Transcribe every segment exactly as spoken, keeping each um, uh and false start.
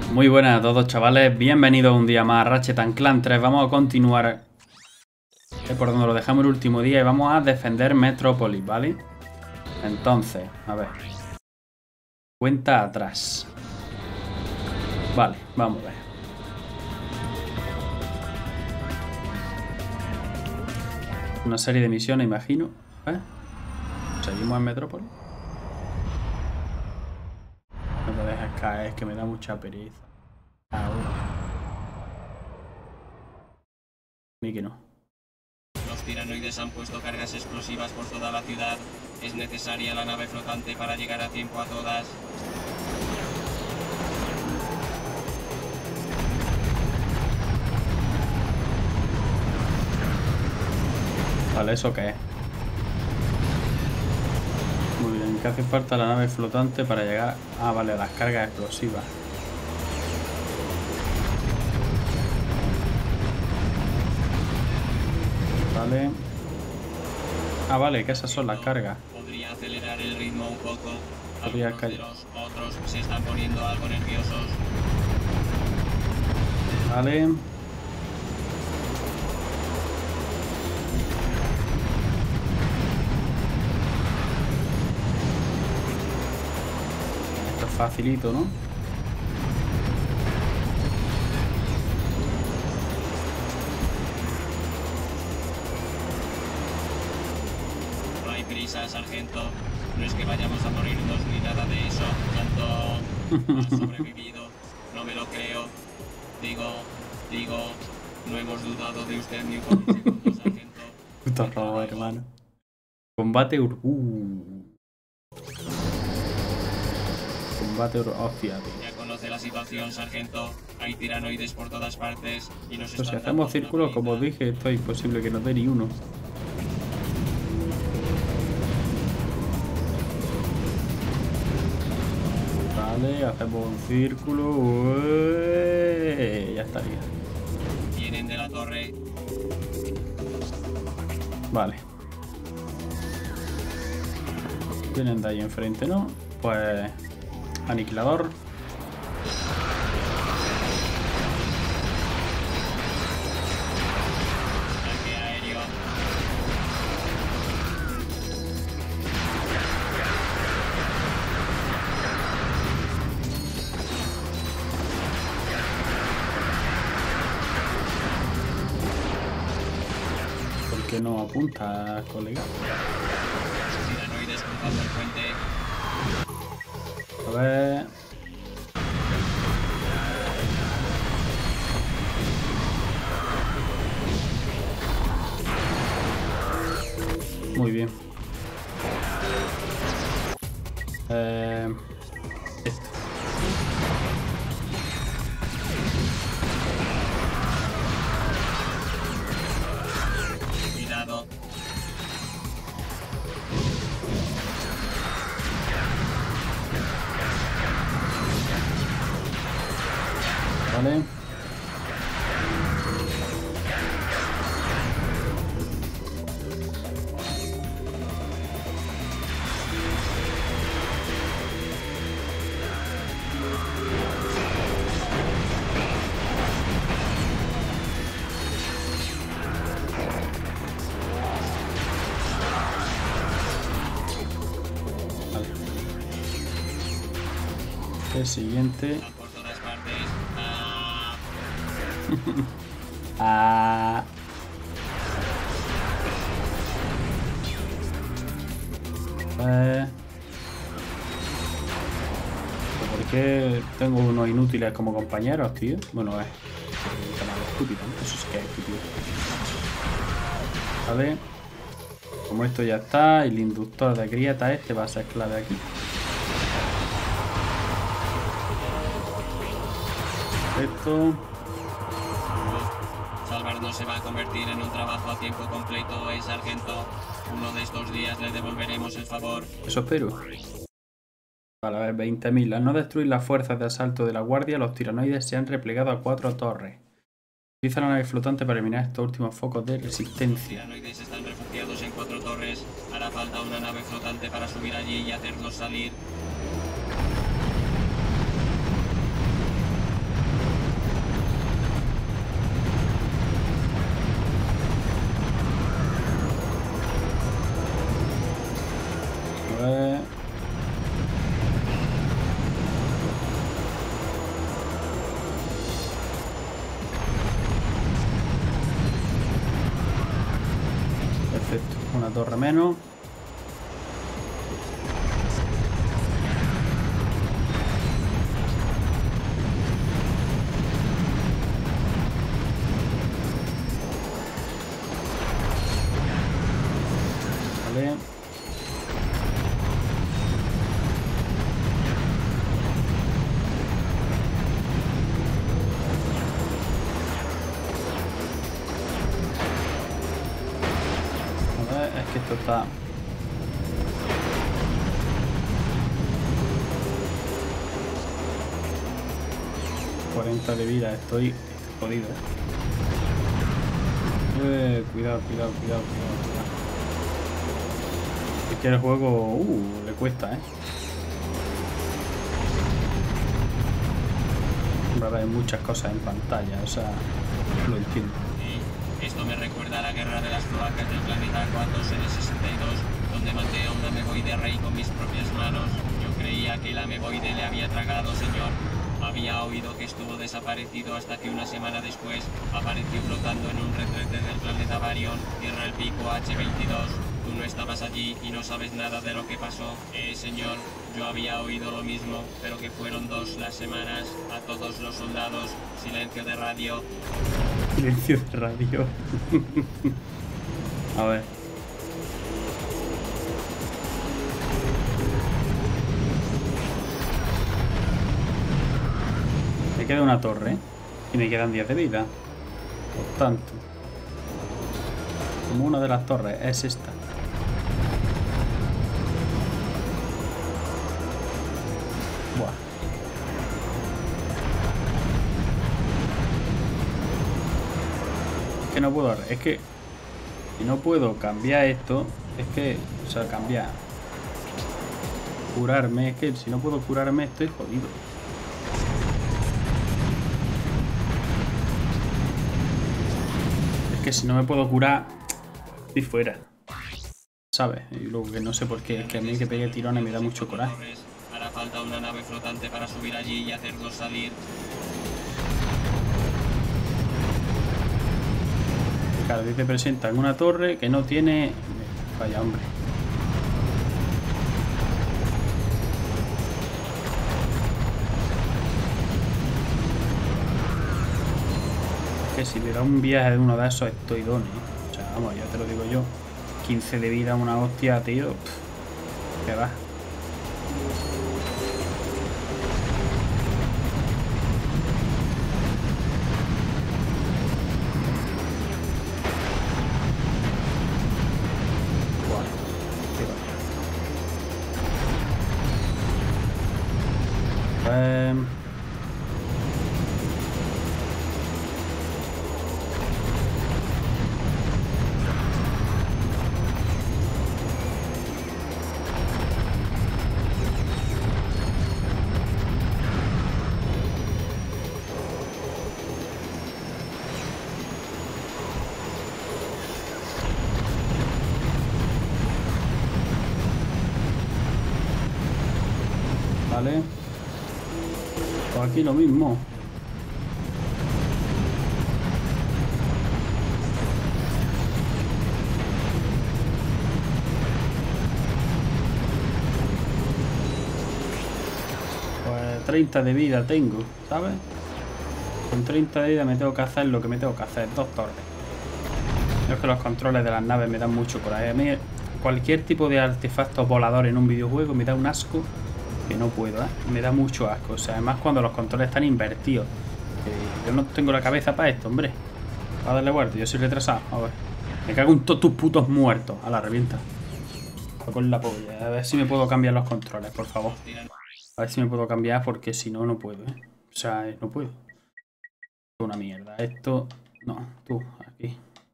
Muy buenas a todos, chavales, bienvenidos un día más a Ratchet and Clank tres. Vamos a continuar por donde lo dejamos el último día y vamos a defender Metrópolis, ¿vale? Entonces, a ver. Cuenta atrás. Vale, vamos a ver. Una serie de misiones, imagino. ¿Eh? ¿Seguimos en Metrópolis? No me dejes caer, es que me da mucha pereza. Ahora. Ni que no. Los tiranoides han puesto cargas explosivas por toda la ciudad. Es necesaria la nave flotante para llegar a tiempo a todas. Vale, ¿eso qué es? Muy bien, ¿qué hace falta la nave flotante para llegar? Ah, vale, las cargas explosivas. Vale. Ah, vale, que esas son las cargas. Podría acelerar el ritmo un poco. Podría Algunos de callar. los otros se están poniendo algo nerviosos. Vale. Esto es facilito, ¿no? No hay prisa, sargento. No es que vayamos a morirnos ni nada de eso. Tanto ha sobrevivido. No me lo creo. Digo, digo, no hemos dudado de usted ni un segundo, sargento. Puto robo, hermano. Combate ur... Uh. Combate ur... Hostia, tío. Ya conoce la situación, sargento. Hay tiranoides por todas partes y nos Pues si están hacemos dando círculos, una como os paliza. dije, esto es imposible que nos dé ni uno. Vale, hacemos un círculo. Ué, ya estaría. Vienen de la torre. Vale. Vienen de ahí enfrente, ¿no? Pues... Aniquilador. Ataque aéreo. ¿Por qué no apunta, colega? Tiranoides cruzando el puente. A ver... Muy bien. Eh... Esto. Cuidado. Vale. Vale. El siguiente. Están por todas partes. Ah, Ah. Eh. ¿Por qué tengo unos inútiles como compañeros, tío? Bueno, es un canal estúpido, ¿no? Eso sí que es estúpido. Vale. Como esto ya está, el inductor de grieta este va a ser clave aquí. Esto. salvarnos se va a convertir en un trabajo a tiempo completo, ¿eh, sargento? Uno de estos días le devolveremos el favor. Eso espero. Vale, a ver, veinte mil. Al no destruir las fuerzas de asalto de la guardia, los tiranoides se han replegado a cuatro torres. Utiliza la nave flotante para eliminar estos últimos focos de Los resistencia. tiranoides están refugiados en cuatro torres. Hará falta una nave flotante para subir allí y hacerlos salir. Una torre menos. Vale. Es que esto está... cuarenta de vida, estoy, estoy jodido. Eh, cuidado, cuidado, cuidado, cuidado, cuidado. Es que el juego... Uh, le cuesta, ¿eh? Ahora hay muchas cosas en pantalla, o sea, lo entiendo. Esto me recuerda a la guerra de las cloacas del planeta Aquatos en el sesenta y dos, donde maté a un ameboide rey con mis propias manos. Yo creía que el ameboide le había tragado, señor. Había oído que estuvo desaparecido hasta que una semana después apareció flotando en un retrete del planeta Varion, Tierra el Pico H veintidós. Tú no estabas allí y no sabes nada de lo que pasó. Eh, señor, yo había oído lo mismo, pero que fueron dos las semanas. A todos los soldados, silencio de radio. Silencio de radio. A ver. Me queda una torre y me quedan diez de vida. Por tanto, como una de las torres es esta. Buah. Es que no puedo, es que si no puedo cambiar esto, es que, o sea, cambiar, curarme, es que si no puedo curarme estoy jodido. Es que si no me puedo curar, estoy fuera, ¿sabes? Y luego que no sé por qué, es que a mí que pegue tirones me da mucho coraje. Hará falta una nave flotante para subir allí y hacerlos salir. Claro, te presentan una torre que no tiene... Vaya, hombre. Es que si me da un viaje de uno de esos estoy done, ¿eh? O sea, vamos, ya te lo digo yo. quince de vida, una hostia, tío. Pff, ¿qué va? Eh... Vale. Pues aquí lo mismo. Pues treinta de vida tengo, ¿sabes? Con treinta de vida me tengo que hacer lo que me tengo que hacer, dos torres. Es que los controles de las naves me dan mucho coraje. A mí cualquier tipo de artefacto volador en un videojuego me da un asco que no puedo, ¿eh? Me da mucho asco. O sea, además cuando los controles están invertidos. Eh, yo no tengo la cabeza para esto, hombre. Para darle vuelta, yo soy retrasado. A ver. Me cago en todos tus putos muertos. A la revienta. Con la polla. A ver si me puedo cambiar los controles, por favor. A ver si me puedo cambiar porque si no, no puedo, ¿eh? O sea, no puedo. Una mierda. Esto... No, tú, aquí.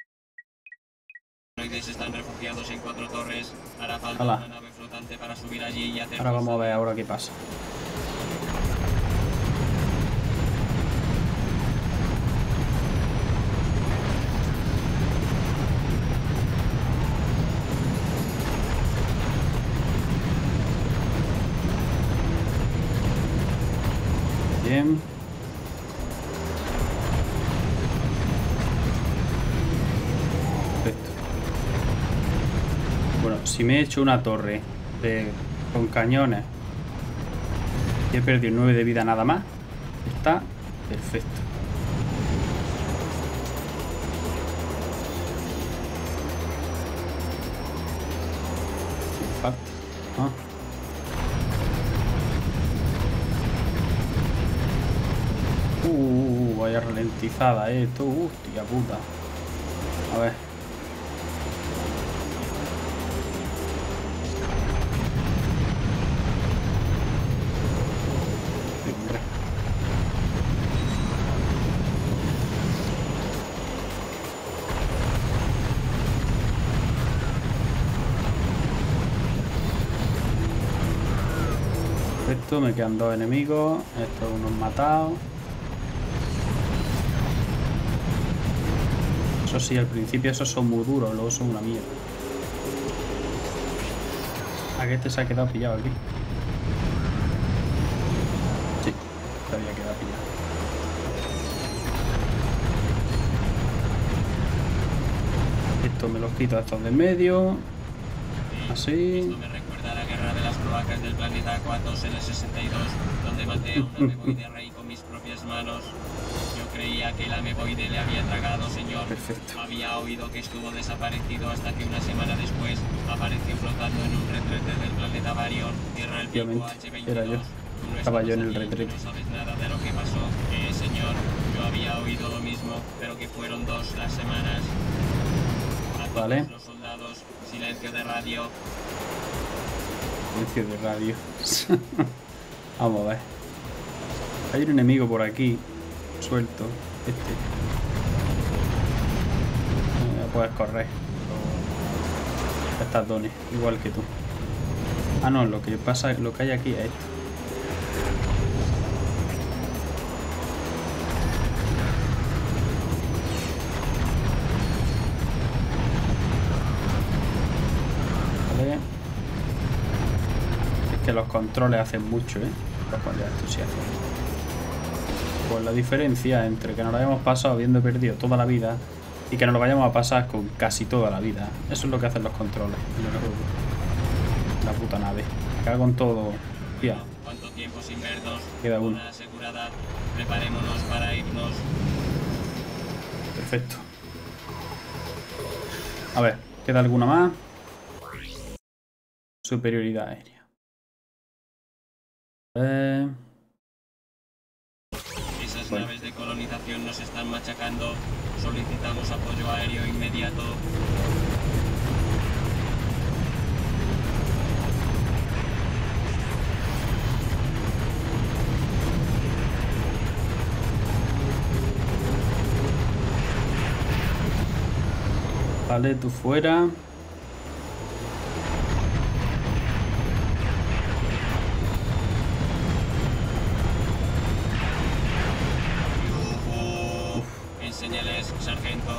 Están refugiados en cuatro torres. Hará falta Hola. una nave flotante para subir allí y hacer. Ahora vamos a ver ahora qué pasa. Bien. Perfecto. Si me he hecho una torre de, con cañones y he perdido nueve de vida nada más, está perfecto. Me falta. Ah. Uh, vaya ralentizada esto. Hostia puta. A ver. Esto me quedan dos enemigos. Estos unos matados. Eso sí, al principio esos son muy duros, luego son una mierda. ¿A qué este se ha quedado pillado aquí? Sí, se había quedado pillado. Esto me los quito a estos de medio. Así. Esto me recuerda a la guerra de las cloacas del planeta Aquatos en el sesenta y dos, donde maté a un ameboide rey con mis propias manos. Yo creía que el ameboide le había tragado, señor. Perfecto. Había oído que estuvo desaparecido hasta que una semana después apareció flotando en un retrete del planeta Varion, tierra el pico H veintidós. Era yo. Estaba yo en el retrete. No sabes nada de lo que pasó. Eh, señor, yo había oído lo mismo, pero que fueron dos las semanas. A todos Vale. los soldados, silencio de radio. Silencio de radio. Vamos a ver. Hay un enemigo por aquí. Suelto. Este. Eh, puedes correr. Estas dones. Igual que tú. Ah, no. Lo que pasa, lo que hay aquí es esto. Vale. Es que los controles hacen mucho, ¿eh? Los controles esto sí hacen. Pues la diferencia entre que nos lo hayamos pasado habiendo perdido toda la vida y que nos lo vayamos a pasar con casi toda la vida. Eso es lo que hacen los controles. La puta nave. Acá con todo. Tía. ¿Cuánto tiempo sin vernos? Queda uno. Una asegurada. Preparémonos para irnos. Perfecto. A ver, ¿queda alguna más? Superioridad aérea. Eh... Esas Bueno. naves de colonización nos están machacando. Solicitamos apoyo aéreo inmediato. Vale, tú fuera. Enséñales, sargento.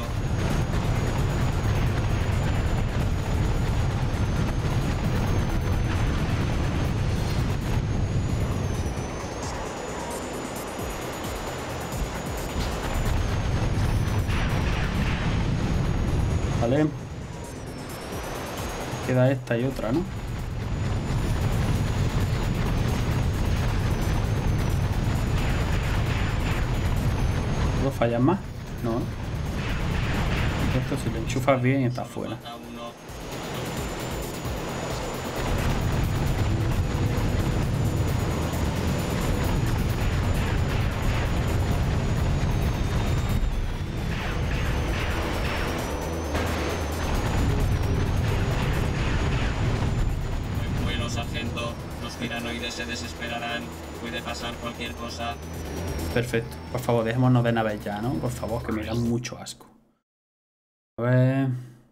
Vale. Queda esta y otra, ¿no? ¿Puedo fallar más? No. Esto si lo enchufas bien está fuera. Falta uno. Buen vuelo, sargento. Los piranoides se desesperarán. Puede pasar cualquier cosa. Perfecto. Por favor, dejémonos de naves ya, ¿no? Por favor, que me dan mucho asco. A ver...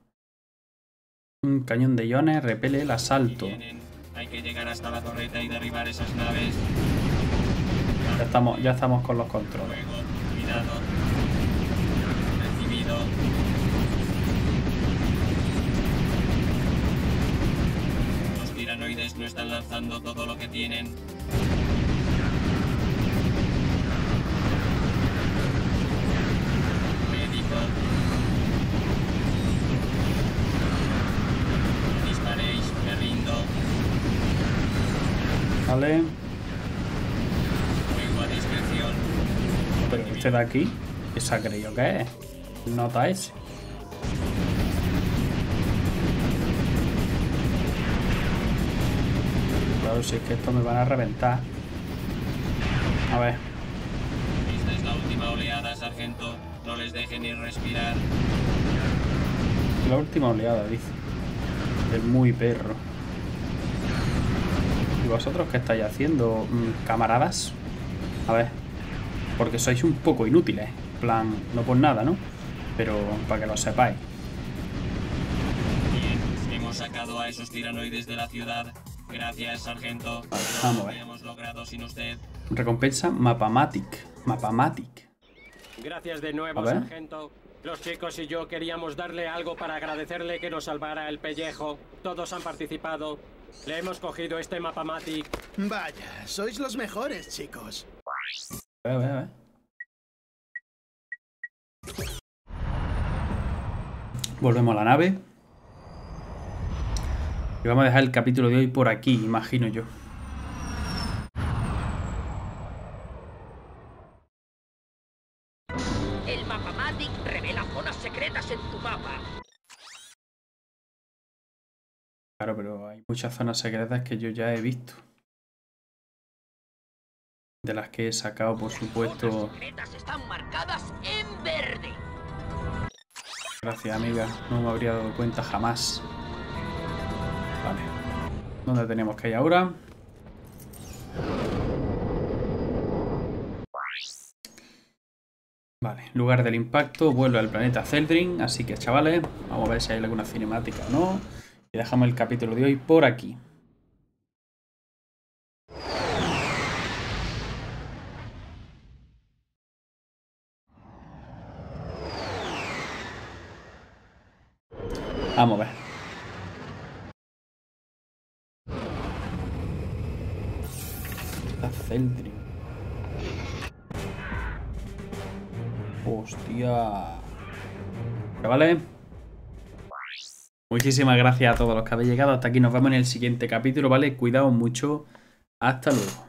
Un cañón de iones repele el asalto. Vienen. Hay que llegar hasta la torreta y derribar esas naves. Ya estamos, ya estamos con los controles. Luego, cuidado. Recibido. Los tiranoides no están lanzando todo lo que tienen. Médico. Disparéis. Vale. Juego a discreción. Pero este de aquí, ¿qué se ha creído que es? ¿Nota ese? Claro, si es que esto me van a reventar. A ver. Esta es la última oleada, sargento. No les deje ni respirar. La última oleada, dice. Es muy perro. ¿Y vosotros qué estáis haciendo, camaradas? A ver. Porque sois un poco inútiles. En plan, no por nada, ¿no? Pero para que lo sepáis. Bien, hemos sacado a esos tiranoides de la ciudad. Gracias, sargento. Vale, No vamos lo a ver. habríamos logrado sin usted. Recompensa Mapamatic. Mapamatic. Gracias de A nuevo, ver. sargento. Los chicos y yo queríamos darle algo para agradecerle que nos salvara el pellejo. Todos han participado. Le hemos cogido este Mapamatic. Vaya, sois los mejores, chicos. A ver, a ver, a ver. Volvemos a la nave. Y vamos a dejar el capítulo de hoy por aquí, imagino yo. El Mapamatic revela zonas secretas en tu mapa. Claro, pero hay muchas zonas secretas que yo ya he visto. De las que he sacado, por Las supuesto. zonas secretas están marcadas en verde. Gracias, amiga. No me habría dado cuenta jamás. Vale. ¿Dónde tenemos que ir ahora? Vale, lugar del impacto, vuelve al planeta Zeldrin. Así que, chavales, vamos a ver si hay alguna cinemática o no. Y dejamos el capítulo de hoy por aquí. Vamos a ver. Está Zeldrin. Hostia. ¿Vale? Muchísimas gracias a todos los que habéis llegado hasta aquí. Nos vemos en el siguiente capítulo, ¿vale? Cuidaos mucho. Hasta luego.